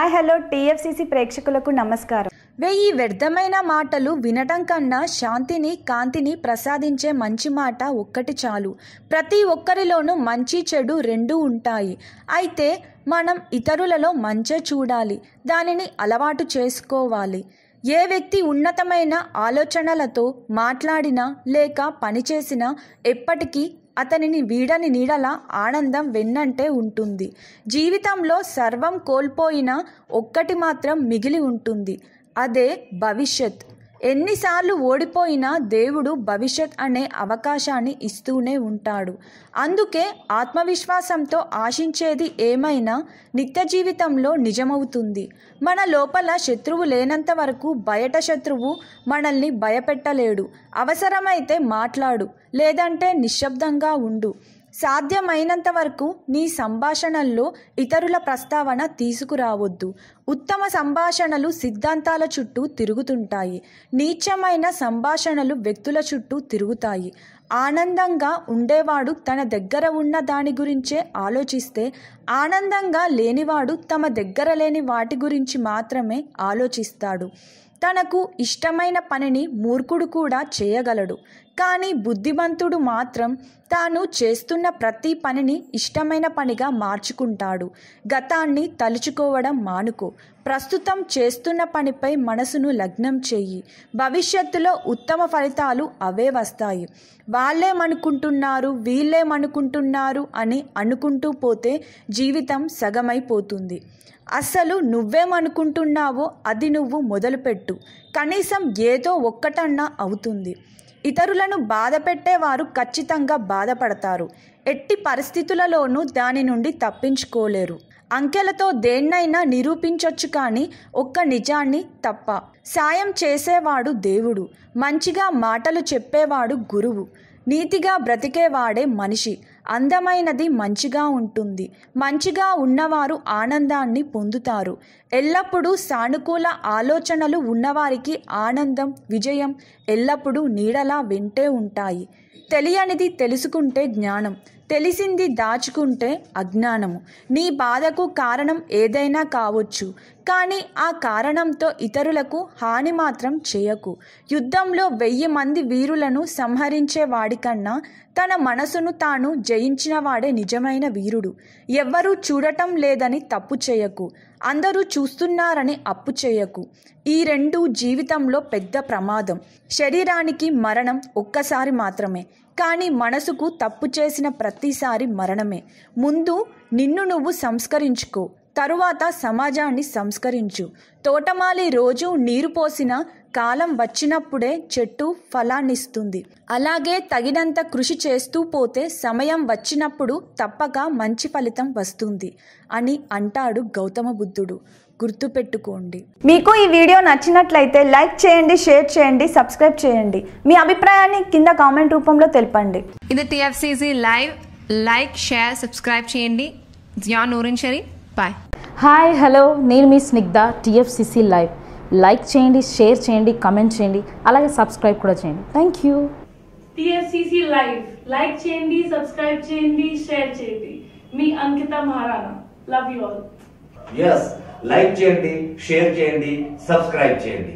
Hi hello TFCC ప్రేక్షకులకు నమస్కారం. వెయ్యి వ్యర్థమైన మాటలు వినటం కన్నా శాంతిని కాంతిని ప్రసాదించే మంచి మాట ఒక్కటి చాలు. ప్రతి ఒక్కరిలోనూ మంచి చెడు రెండూ ఉంటాయి. అయితే మనం ఇతరులలో మంచే చూడాలి, దానిని అలవాటు చేసుకోవాలి. ఏ వ్యక్తి ఉన్నతమైన ఆలోచనలతో మాట్లాడినా లేక పనిచేసినా ఎప్పటికీ అతనిని వీడని నీడల ఆనందం వెన్నంటే ఉంటుంది. జీవితంలో సర్వం కోల్పోయినా ఒక్కటి మాత్రం మిగిలి ఉంటుంది, అదే భవిష్యత్. ఎన్నిసార్లు ఓడిపోయినా దేవుడు భవిష్యత్ అనే అవకాశాన్ని ఇస్తూనే ఉంటాడు. అందుకే ఆత్మవిశ్వాసంతో ఆశించేది ఏమైనా నిత్య జీవితంలో నిజమవుతుంది. మన లోపల శత్రువు లేనంత వరకు బయట శత్రువు మనల్ని భయపెట్టలేడు. అవసరమైతే మాట్లాడు, లేదంటే నిశ్శబ్దంగా ఉండు. సాధ్యమైనంత వరకు నీ సంభాషణల్లో ఇతరుల ప్రస్తావన తీసుకురావద్దు. ఉత్తమ సంభాషణలు సిద్ధాంతాల చుట్టూ తిరుగుతుంటాయి, నీచమైన సంభాషణలు వ్యక్తుల చుట్టూ తిరుగుతాయి. ఆనందంగా ఉండేవాడు తన దగ్గర ఉన్న దాని గురించే ఆలోచిస్తే, ఆనందంగా లేనివాడు తమ దగ్గర లేని వాటి గురించి మాత్రమే ఆలోచిస్తాడు. తనకు ఇష్టమైన పనిని మూర్ఖుడు కూడా చేయగలడు, కానీ బుద్ధిమంతుడు మాత్రం తాను చేస్తున్న ప్రతి పనిని ఇష్టమైన పనిగా మార్చుకుంటాడు. గతాన్ని తలుచుకోవడం మానుకో. ప్రస్తుతం చేస్తున్న పనిపై మనసును లగ్నం చెయ్యి. భవిష్యత్తులో ఉత్తమ ఫలితాలు అవే వస్తాయి. వాళ్ళేమనుకుంటున్నారు, వీళ్ళేమనుకుంటున్నారు అని అనుకుంటూ పోతే జీవితం సగమైపోతుంది. అస్సలు నువ్వేమనుకుంటున్నావో అది నువ్వు మొదలుపెట్టు. కనీసం ఏదో ఒక్కటన్నా అవుతుంది. ఇతరులను బాధ పెట్టేవారు ఖచ్చితంగా బాధపడతారు. ఎట్టి పరిస్థితులలోనూ దాని నుండి తప్పించుకోలేరు. అంకెలతో దేన్నైనా నిరూపించొచ్చు, కానీ ఒక్క నిజాన్ని తప్ప. సాయం చేసేవాడు దేవుడు, మంచిగా మాటలు చెప్పేవాడు గురువు, నీతిగా బ్రతికేవాడే మనిషి. అందమైనది మంచిగా ఉంటుంది. మంచిగా ఉన్నవారు ఆనందాన్ని పొందుతారు. ఎల్లప్పుడూ సానుకూల ఆలోచనలు ఉన్నవారికి ఆనందం, విజయం ఎల్లప్పుడూ నీడలా వెంటే ఉంటాయి. తెలియనిది తెలుసుకుంటే జ్ఞానం, తెలిసింది దాచుకుంటే అజ్ఞానము. నీ బాధకు కారణం ఏదైనా కావచ్చు, కానీ ఆ కారణంతో ఇతరులకు హాని మాత్రం చేయకు. యుద్ధంలో 1000 మంది వీరులను సంహరించే వాడికన్నా తన మనసును తాను జయించిన వాడే నిజమైన వీరుడు. ఎవ్వరూ చూడటం లేదని తప్పు చేయకు, అందరూ చూస్తున్నారని అప్పు చేయకు. ఈ రెండు జీవితంలో పెద్ద ప్రమాదం. శరీరానికి మరణం ఒక్కసారి మాత్రమే, కానీ మనసుకు తప్పు చేసిన ప్రతిసారి మరణమే. ముందు నిన్ను నువ్వు సంస్కరించుకో, తరువాత సమాజాన్ని సంస్కరించు. తోటమాలి రోజు నీరు పోసిన కాలం వచ్చినప్పుడే చెట్టు ఫలాన్నిస్తుంది. అలాగే తగినంత కృషి చేస్తూ పోతే సమయం వచ్చినప్పుడు తప్పక మంచి ఫలితం వస్తుంది అని అంటాడు గౌతమ బుద్ధుడు. గుర్తుపెట్టుకోండి. మీకు ఈ వీడియో నచ్చినట్లయితే లైక్ చేయండి, షేర్ చేయండి, సబ్స్క్రైబ్ చేయండి. మీ అభిప్రాయాన్ని కింద కామెంట్ రూపంలో తెలపండి. ఇది TFCC live. Like, share, subscribe చేయండి. Zia Noorin Sharif. Bye. Hi hello, నేను మీ స్నిగ్ధ. టీఎఫ్సీసీ లైవ్ లైక్ చేయండి, షేర్ చేయండి, కమెంట్ చేయండి, అలాగే సబ్స్క్రైబ్ కూడా చేయండి. Thank you. TFCC live like చేయండి, సబ్స్క్రైబ్ చేయండి, షేర్ చేయండి. మీ Ankita Maharana. Love you all. Yes, like చేయండి, షేర్ చేయండి, సబ్స్క్రైబ్ చేయండి.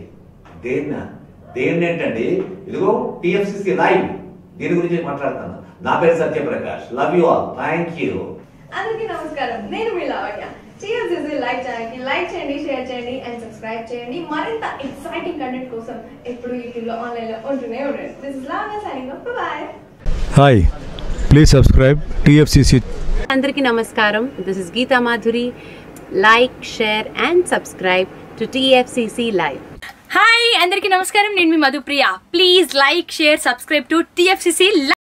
దేన్ని ఏంటండి, ఇదిగో టీఎఫ్సీసీ లైవ్, దీని గురించి మాట్లాడుతాను. నా పేరు Satyaprakash. Love you all. Thank you. అందరికీ నమస్కారం, నేను మీ లావణ్య. టీఎఫ్సీసీ లైవ్ ఛానల్ కి లైక్ చేయండి, షేర్ చేయండి అండ్ సబ్స్క్రైబ్ చేయండి. మరింత ఎక్సైటింగ్ కంటెంట్ కోసం ఎప్పుడు యూట్యూబ్ లో ఆన్లైన్ లో ఉంటూనే ఉండండి. This is Lavanya signing off. Bye. Hi, please subscribe TFCC. అందరికీ నమస్కారం. This is Geeta Madhuri. Like, share and subscribe to TFCC live. హాయ్ అందరికీ నమస్కారం, నేను మీ Madhupriya. Please like, share, subscribe to TFCC live.